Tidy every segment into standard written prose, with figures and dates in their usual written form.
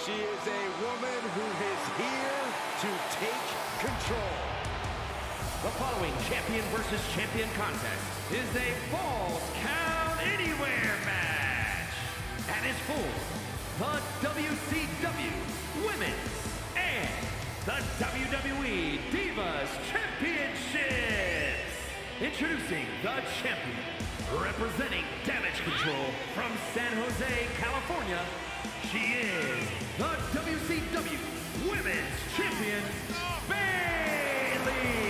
She is a woman who is here to take control. The following champion versus champion contest is a Falls Count Anywhere match and is for the WCW Women's and the WWE Divas Championships. Introducing the champion, representing Damage Control from San Jose, California, she is the WCW Women's Champion, Bayley.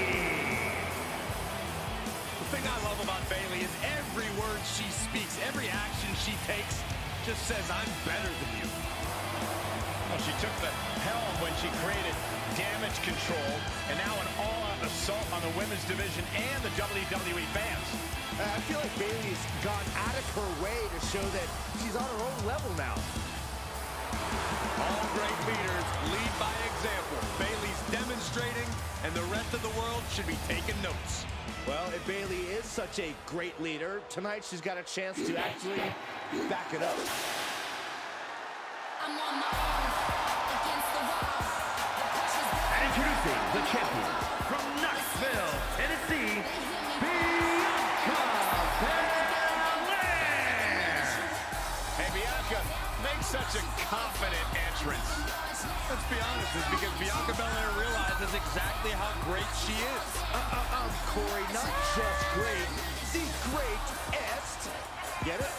The thing I love about Bayley is every word she speaks, every action she takes just says, I'm better than you. Well, she took the helm when she created Damage Control, and now an all-out assault on the women's division and the WWE fans. I feel like Bayley's gone out of her way to show that she's on her own level now. All great leaders lead by example. Bayley's demonstrating, and the rest of the world should be taking notes. Well, if Bayley is such a great leader, tonight she's got a chance to actually back it up. I'm on my own, against the wall. And introducing the champion from Knoxville, Tennessee, Bianca Belair. Hey, Bianca, make such a confident entrance. Let's be honest, it's because Bianca Belair realizes exactly how great she is. Corey, not just great, the greatest. Get it?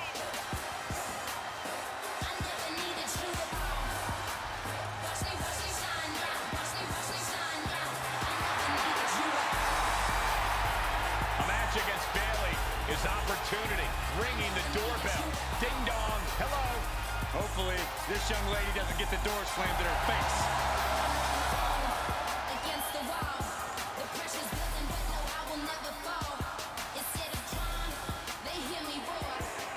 A match against Bayley is opportunity, ringing the doorbell. Ding dong, hello. Hopefully, this young lady doesn't get the door slammed in her face. Against the wall, the pressure's building, but no, I will never fall. Instead of climb, they hear me roar.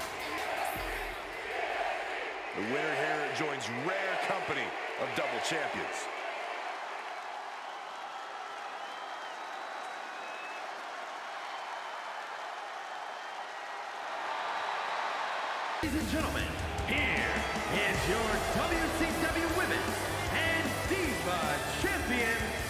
The winner here joins rare company of double champions. Ladies and gentlemen, here is your WCW Women's and Diva Champion,